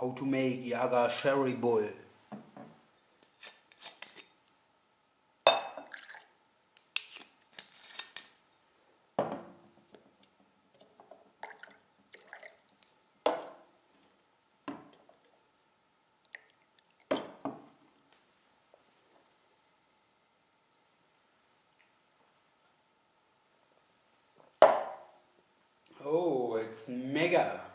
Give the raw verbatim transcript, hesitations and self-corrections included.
how to make Jager Cherry Bull. Oh, it's mega!